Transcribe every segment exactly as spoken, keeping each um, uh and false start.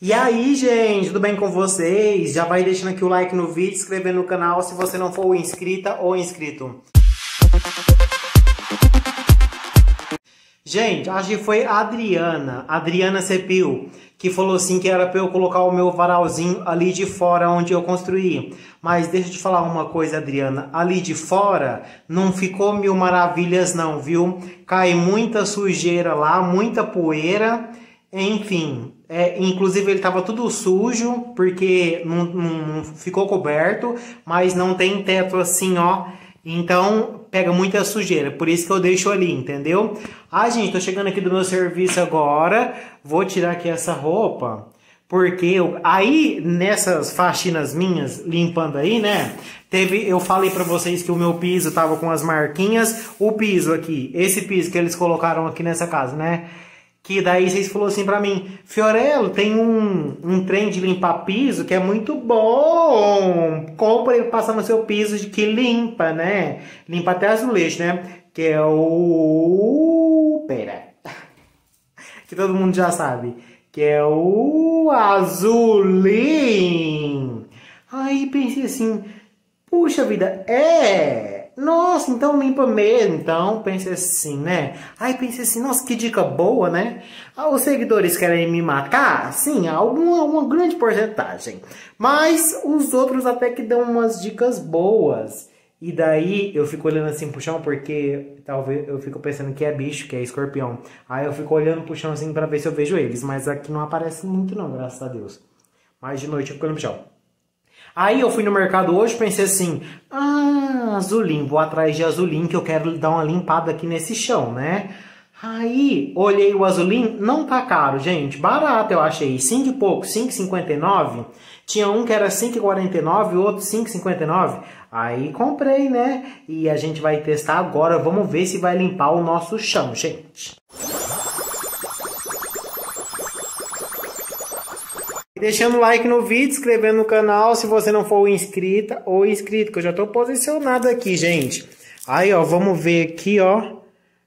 E aí, gente, tudo bem com vocês? Já vai deixando aqui o like no vídeo, inscrevendo no canal se você não for inscrita ou inscrito. Gente, acho que foi a Adriana, Adriana Cepil, que falou assim que era para eu colocar o meu varalzinho ali de fora onde eu construí. Mas deixa eu te falar uma coisa, Adriana, ali de fora não ficou mil maravilhas não, viu? Cai muita sujeira lá, muita poeira, enfim... É, inclusive ele estava tudo sujo, porque não, não ficou coberto, mas não tem teto assim, ó. Então pega muita sujeira, por isso que eu deixo ali, entendeu? Ah, gente, tô chegando aqui do meu serviço agora, vou tirar aqui essa roupa, porque eu, aí nessas faxinas minhas, limpando aí, né? Teve, eu falei pra vocês que o meu piso tava com as marquinhas, o piso aqui, esse piso que eles colocaram aqui nessa casa, né? Que daí vocês falaram assim pra mim, Fiorello, tem um, um trem de limpar piso que é muito bom. Compra e passa no seu piso de que limpa, né? Limpa até azulejo, né? Que é o... Pera. Que todo mundo já sabe. Que é o Azulim. Aí pensei assim, puxa vida, é... Nossa, então limpa mesmo. Então, pensei assim, né? Aí pensei assim, nossa, que dica boa, né? Ah, os seguidores querem me matar? Sim, alguma uma grande porcentagem. Mas os outros até que dão umas dicas boas. E daí eu fico olhando assim pro chão, porque talvez eu fico pensando que é bicho, que é escorpião. Aí eu fico olhando pro chão assim pra ver se eu vejo eles. Mas aqui não aparece muito não, graças a Deus. Mas de noite eu fico olhando pro chão. Aí eu fui no mercado hoje e pensei assim, ah, azulim, vou atrás de azulim que eu quero dar uma limpada aqui nesse chão, né? Aí olhei o azulim, não tá caro, gente, barato eu achei, cinco e pouco, cinco e cinquenta e nove. Tinha um que era cinco e quarenta e nove, o outro cinco e cinquenta e nove. Aí comprei, né? E a gente vai testar agora, vamos ver se vai limpar o nosso chão, gente. Deixando o like no vídeo, inscrevendo no canal se você não for inscrita ou inscrito, que eu já estou posicionado aqui, gente. Aí, ó, vamos ver aqui, ó.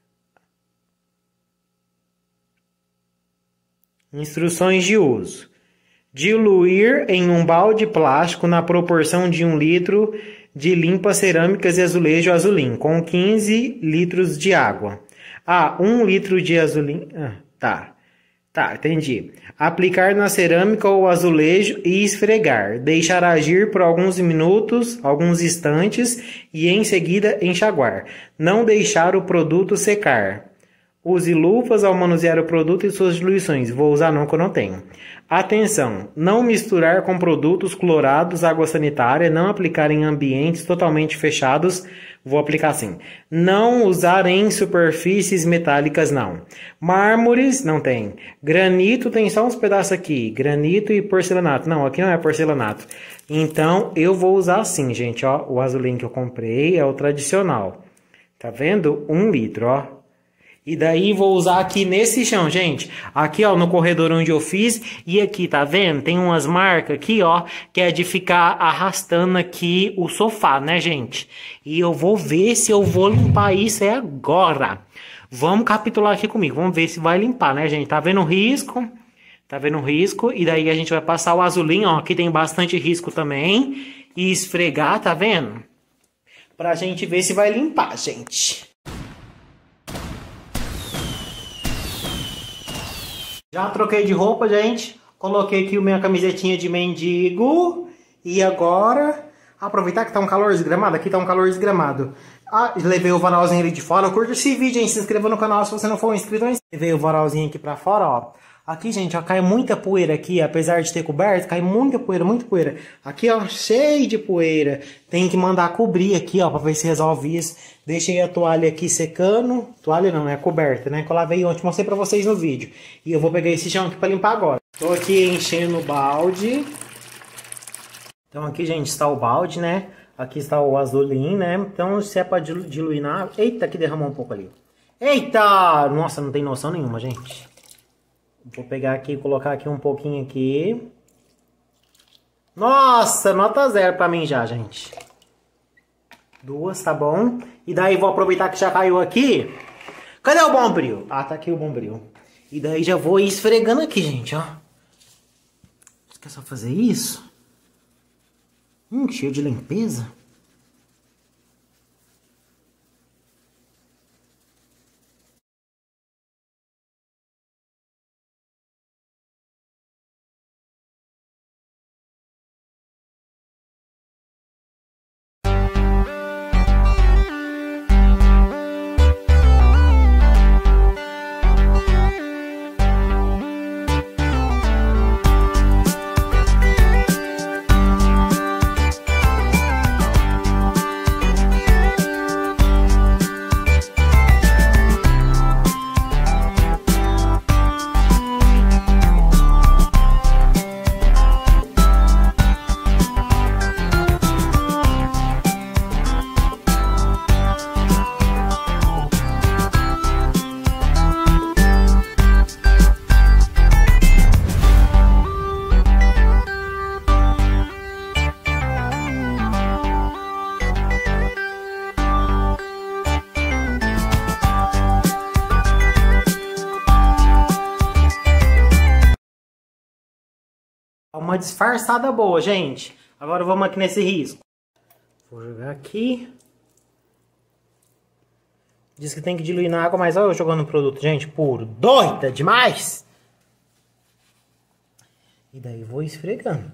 Instruções de uso. Diluir em um balde plástico na proporção de um litro de limpa cerâmicas e azulejo azulim, com quinze litros de água. Ah, um litro de azulim... Ah, tá. Tá, entendi. Aplicar na cerâmica ou azulejo e esfregar. Deixar agir por alguns minutos, alguns instantes e em seguida enxaguar. Não deixar o produto secar. Use luvas ao manusear o produto e suas diluições. Vou usar não que eu não tenho. Atenção! Não misturar com produtos clorados, água sanitária. Não aplicar em ambientes totalmente fechados. Vou aplicar assim. Não usar em superfícies metálicas, não. Mármores, não tem. Granito, tem só uns pedaços aqui. Granito e porcelanato. Não, aqui não é porcelanato. Então, eu vou usar assim, gente, ó. O azulim que eu comprei é o tradicional. Tá vendo? Um litro, ó. E daí vou usar aqui nesse chão, gente. Aqui, ó, no corredor onde eu fiz. E aqui, tá vendo? Tem umas marcas aqui, ó, que é de ficar arrastando aqui o sofá, né, gente? E eu vou ver se eu vou limpar isso é agora. Vamos capitular aqui comigo. Vamos ver se vai limpar, né, gente? Tá vendo o risco? Tá vendo o risco? E daí a gente vai passar o azulinho, ó. Aqui tem bastante risco também. E esfregar, tá vendo? Pra gente ver se vai limpar, gente. Já troquei de roupa, gente. Coloquei aqui a minha camisetinha de mendigo. E agora, aproveitar que tá um calor desgramado. Aqui tá um calor desgramado. Ah, levei o varalzinho ali de fora. Curta esse vídeo, hein? Se inscreva no canal se você não for inscrito. Levei o varalzinho aqui pra fora, ó. Aqui, gente, ó, cai muita poeira aqui. Apesar de ter coberto, cai muita poeira, muita poeira. Aqui, ó, cheio de poeira. Tem que mandar cobrir aqui, ó, pra ver se resolve isso. Deixei a toalha aqui secando. Toalha não, é coberta, né? Que eu lavei ontem, mostrei pra vocês no vídeo. E eu vou pegar esse chão aqui pra limpar agora. Tô aqui enchendo o balde. Então aqui, gente, está o balde, né? Aqui está o azulim, né? Então, se é pra diluir na água... Eita, que derramou um pouco ali. Eita! Nossa, não tem noção nenhuma, gente. Vou pegar aqui e colocar aqui um pouquinho aqui. Nossa, nota zero pra mim já, gente. Duas, tá bom? E daí vou aproveitar que já caiu aqui. Cadê o bombril? Ah, tá aqui o bombril. E daí já vou esfregando aqui, gente, ó. que é só fazer isso. Hum, cheio de limpeza. Uma disfarçada boa, gente. Agora vamos aqui nesse risco. Vou jogar aqui. Diz que tem que diluir na água, mas olha eu jogando o produto, gente, puro. Doida demais! E daí vou esfregando.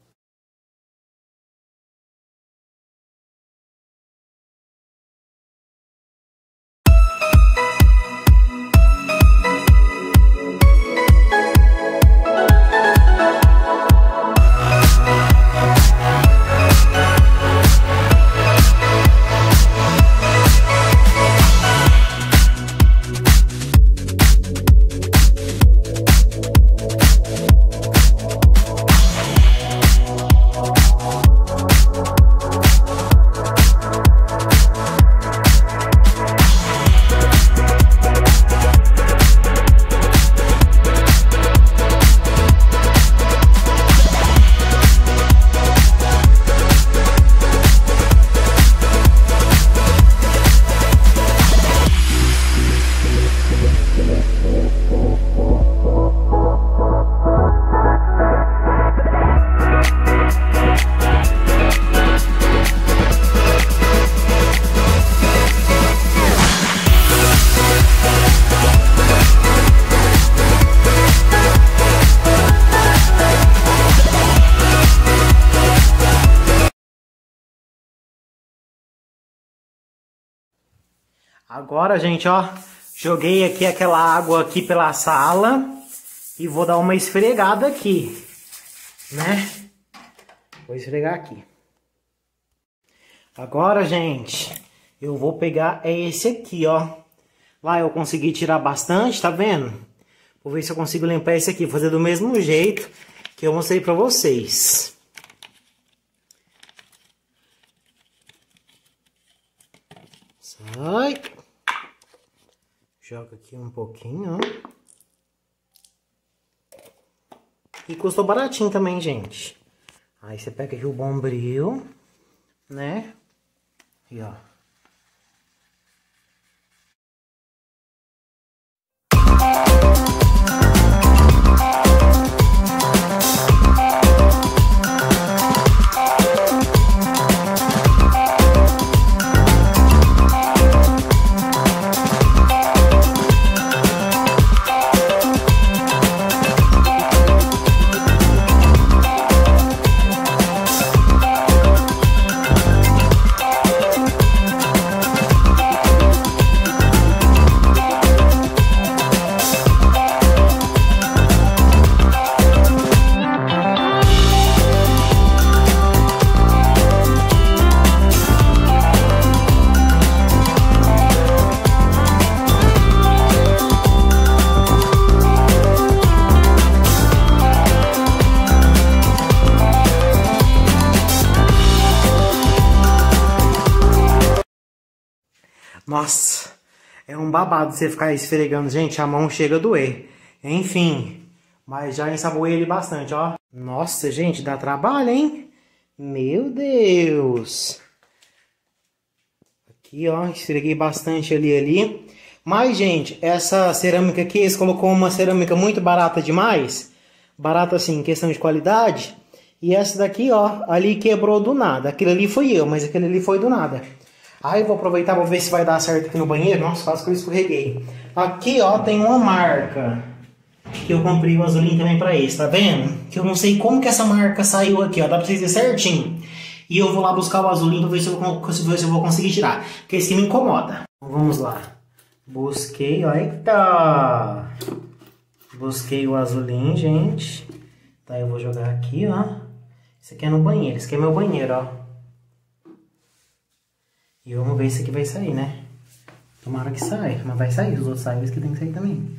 Agora, gente, ó, joguei aqui aquela água aqui pela sala e vou dar uma esfregada aqui, né? Vou esfregar aqui. Agora, gente, eu vou pegar esse aqui, ó. Lá eu consegui tirar bastante, tá vendo? Vou ver se eu consigo limpar esse aqui, fazer do mesmo jeito que eu mostrei pra vocês. Sai. Joga aqui um pouquinho, ó. E custou baratinho também, gente. Aí você pega aqui o bombril, né? E ó. Nossa, é um babado você ficar esfregando, gente, a mão chega a doer. Enfim, mas já ensaboei ele bastante, ó. Nossa, gente, dá trabalho, hein? Meu Deus. Aqui, ó, esfreguei bastante ali, ali. Mas, gente, essa cerâmica aqui, eles colocou uma cerâmica muito barata demais. barato assim, em questão de qualidade. E essa daqui, ó, ali quebrou do nada. Aquilo ali foi eu, mas aquele ali foi do nada. Aí eu vou aproveitar, vou ver se vai dar certo aqui no banheiro. Nossa, quase que eu escorreguei. Aqui, ó, tem uma marca que eu comprei o azulinho também pra esse, tá vendo? Que eu não sei como que essa marca saiu aqui, ó. Dá pra vocês verem certinho. E eu vou lá buscar o azulinho pra ver se eu, ver se eu vou conseguir tirar. Porque esse me incomoda. Vamos lá. Busquei, ó. Eita! Busquei o azulinho, gente. Tá, eu vou jogar aqui, ó. Esse aqui é no banheiro. Esse aqui é meu banheiro, ó. E vamos ver se esse aqui vai sair, né? Tomara que saia. Mas vai sair. Os outros saem, esse aqui tem que sair também.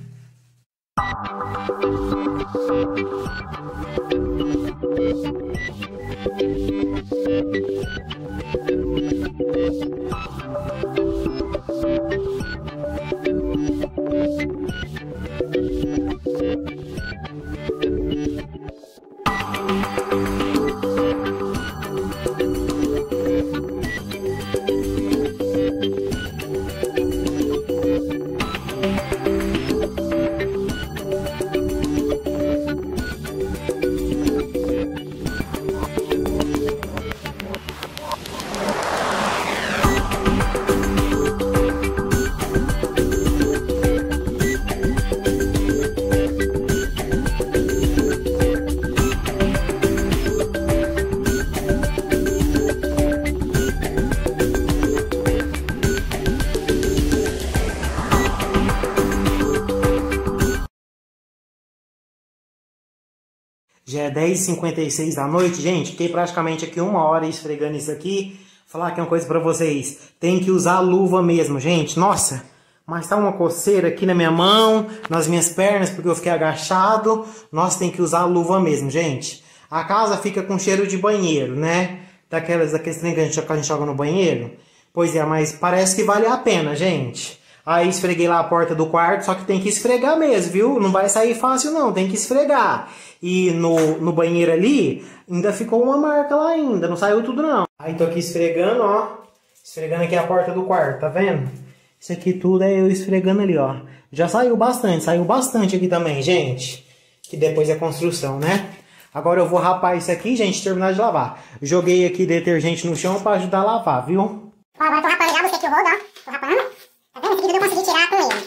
Já é dez e cinquenta e seis da noite, gente. Fiquei praticamente aqui uma hora esfregando isso aqui. Vou falar aqui uma coisa pra vocês. Tem que usar luva mesmo, gente. Nossa, mas tá uma coceira aqui na minha mão, nas minhas pernas, porque eu fiquei agachado. Nossa, tem que usar luva mesmo, gente. A casa fica com cheiro de banheiro, né? Daquelas, daqueles trem que a gente, que a gente joga no banheiro. Pois é, mas parece que vale a pena, gente. Aí esfreguei lá a porta do quarto, só que tem que esfregar mesmo, viu? Não vai sair fácil não, tem que esfregar. E no, no banheiro ali, ainda ficou uma marca lá ainda, não saiu tudo não. Aí tô aqui esfregando, ó. Esfregando aqui a porta do quarto, tá vendo? Isso aqui tudo é eu esfregando ali, ó. Já saiu bastante, saiu bastante aqui também, gente. Que depois é construção, né? Agora eu vou rapar isso aqui, gente, terminar de lavar. Joguei aqui detergente no chão pra ajudar a lavar, viu? Ó, agora eu tô rapando já, você aqui o rodo, ó. Tô rapando. Tá vendo? Esse vídeo eu consegui tirar com ele.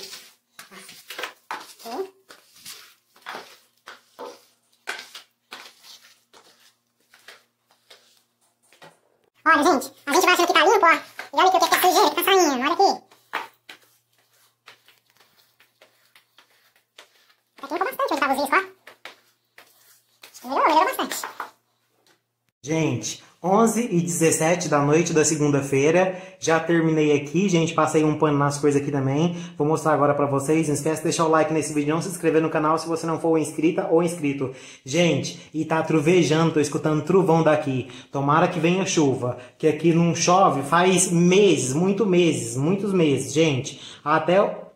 Aqui. Olha, gente, a gente vai achando que tá limpo, ó. E olha aqui o que é sujeira que tá saindo, olha aqui. Aqui limpou bastante onde tava os riscos, ó. Acho que melhorou, melhorou bastante. Gente, onze e dezessete da noite da segunda-feira, já terminei aqui, gente, passei um pano nas coisas aqui também, vou mostrar agora pra vocês, não esquece de deixar o like nesse vídeo, não se inscrever no canal se você não for inscrita ou inscrito. Gente, e tá trovejando, tô escutando trovão daqui, tomara que venha chuva, que aqui não chove faz meses, muito meses, muitos meses, gente, até...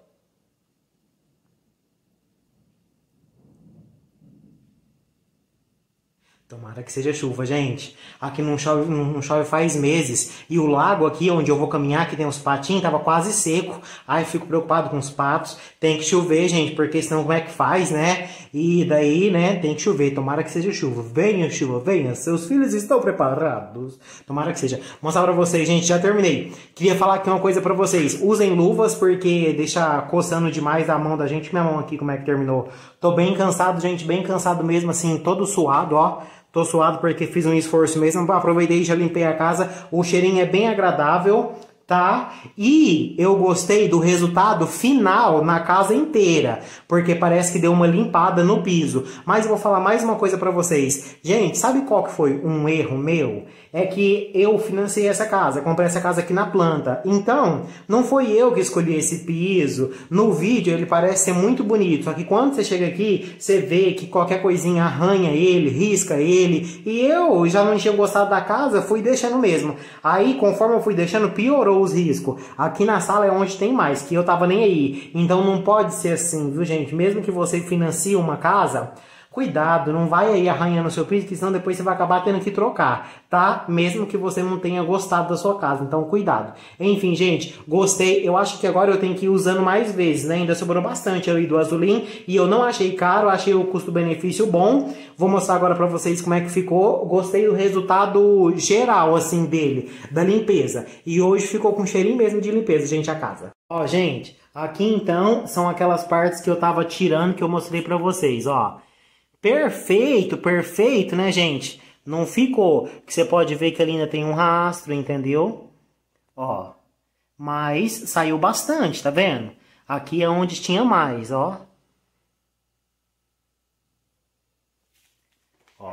Tomara que seja chuva, gente. Aqui não chove, não chove faz meses. E o lago aqui, onde eu vou caminhar, que tem os patinhos, tava quase seco. Ai, fico preocupado com os patos. Tem que chover, gente, porque senão como é que faz, né? E daí, né, tem que chover. Tomara que seja chuva. Venha, chuva, venha. Seus filhos estão preparados. Tomara que seja. Vou mostrar pra vocês, gente, já terminei. Queria falar aqui uma coisa pra vocês. Usem luvas, porque deixa coçando demais a mão da gente. Minha mão aqui, como é que terminou. Tô bem cansado, gente, bem cansado mesmo, assim, todo suado, ó. Tô suado porque fiz um esforço mesmo. Aproveitei e já limpei a casa. O cheirinho é bem agradável, tá? E eu gostei do resultado final na casa inteira, porque parece que deu uma limpada no piso. Mas eu vou falar mais uma coisa pra vocês. Gente, sabe qual que foi um erro meu? É que eu financei essa casa, comprei essa casa aqui na planta. Então, não foi eu que escolhi esse piso. No vídeo ele parece ser muito bonito, só que quando você chega aqui, você vê que qualquer coisinha arranha ele, risca ele. E eu já não tinha gostado da casa, fui deixando mesmo. Aí, conforme eu fui deixando, piorou os riscos. Aqui na sala é onde tem mais, que eu tava nem aí. Então não pode ser assim, viu, gente? Mesmo que você financie uma casa, Cuidado, não vai aí arranhando o seu piso, que senão depois você vai acabar tendo que trocar, tá? Mesmo que você não tenha gostado da sua casa, então cuidado. Enfim, gente, gostei. Eu acho que agora eu tenho que ir usando mais vezes, né? Ainda sobrou bastante ali do azulim e eu não achei caro, achei o custo-benefício bom. Vou mostrar agora pra vocês como é que ficou. Gostei do resultado geral, assim, dele, da limpeza. E hoje ficou com cheirinho mesmo de limpeza, gente, a casa. Ó, gente, aqui então são aquelas partes que eu tava tirando que eu mostrei pra vocês, ó. Perfeito, perfeito, né, gente? Não ficou, que você pode ver que ali ainda tem um rastro, entendeu? Ó, mas saiu bastante, tá vendo? Aqui é onde tinha mais, ó. Ó.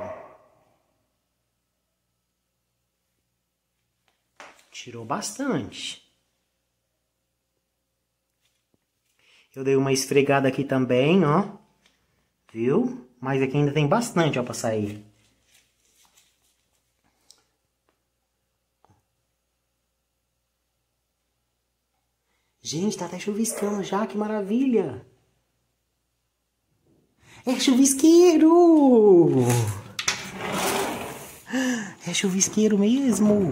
Tirou bastante. Eu dei uma esfregada aqui também, ó. Viu? Mas aqui ainda tem bastante, ó, pra sair. Gente, tá até chuviscando já, que maravilha! É chuvisqueiro! É chuvisqueiro mesmo!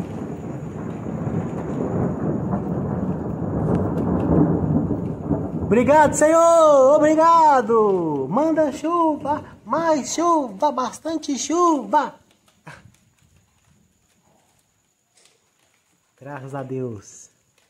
Obrigado, Senhor! Obrigado! Manda chuva, mais chuva, bastante chuva! Graças a Deus!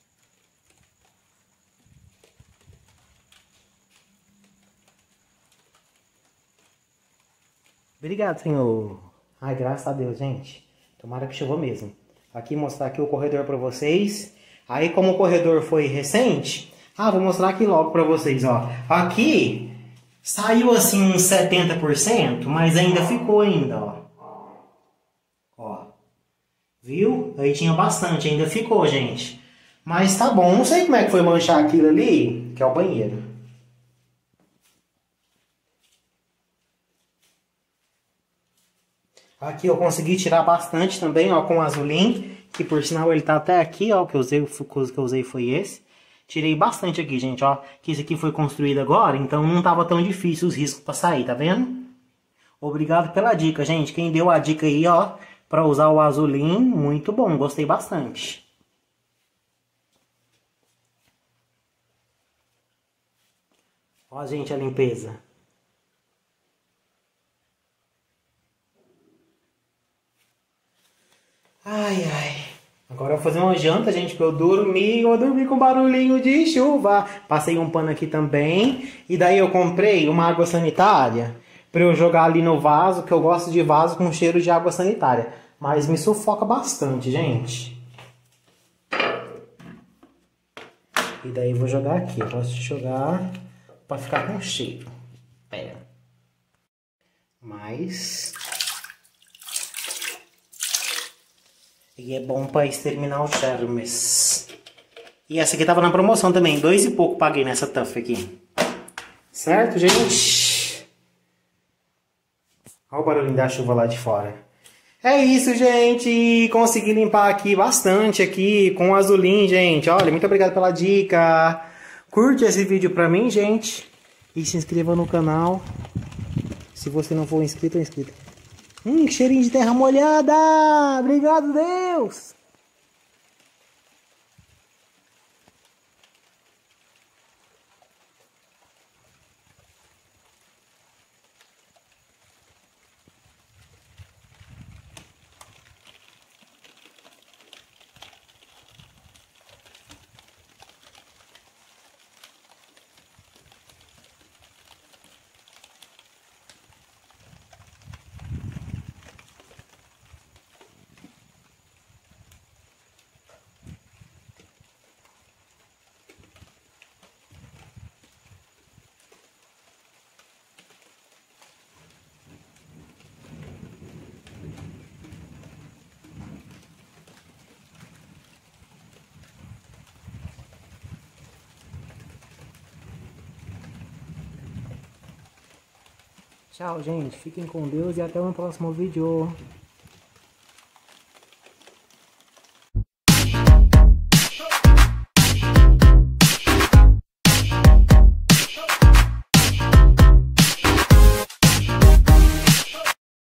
Obrigado, Senhor! Ai, graças a Deus, gente! Tomara que chovou mesmo. Aqui, mostrar aqui o corredor para vocês. Aí, como o corredor foi recente... Ah, vou mostrar aqui logo pra vocês, ó. Aqui, saiu assim uns setenta por cento, mas ainda ficou ainda, ó. Ó. Viu? Aí tinha bastante, ainda ficou, gente. Mas tá bom, não sei como é que foi manchar aquilo ali, que é o banheiro. Aqui eu consegui tirar bastante também, ó, com o azulim, que por sinal ele tá até aqui, ó, o que eu usei, o que eu usei foi esse. Tirei bastante aqui, gente, ó. Que isso aqui foi construído agora, então não tava tão difícil os riscos pra sair, tá vendo? Obrigado pela dica, gente. Quem deu a dica aí, ó, pra usar o azulim, muito bom. Gostei bastante. Ó, gente, a limpeza. Ai, ai. Agora eu vou fazer uma janta, gente, que eu dormi, eu dormi com barulhinho de chuva. Passei um pano aqui também. E daí eu comprei uma água sanitária para eu jogar ali no vaso, que eu gosto de vaso com cheiro de água sanitária. Mas me sufoca bastante, gente. E daí eu vou jogar aqui. Eu posso jogar para ficar com cheiro. Pera. Mas... E é bom para exterminar os germes. E essa aqui tava na promoção também. Dois e pouco paguei nessa Tuff aqui. Certo, gente? Olha o barulhinho da chuva lá de fora. É isso, gente. Consegui limpar aqui bastante aqui com o azulim, gente. Olha, muito obrigado pela dica. Curte esse vídeo pra mim, gente. E se inscreva no canal. Se você não for inscrito, é inscrito. Hum, que cheirinho de terra molhada! Obrigado, Deus! Tchau, gente. Fiquem com Deus e até o próximo vídeo.